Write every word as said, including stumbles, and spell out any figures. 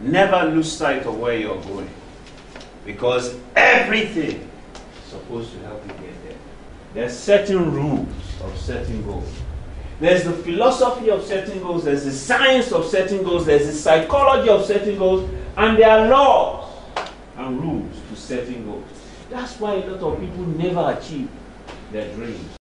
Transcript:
Never lose sight of where you're going, because everything is supposed to help you get there. There's certain rules of setting goals. There's the philosophy of setting goals, there's the science of setting goals, there's the psychology of setting goals, and there are laws and rules to setting goals. That's why a lot of people never achieve their dreams.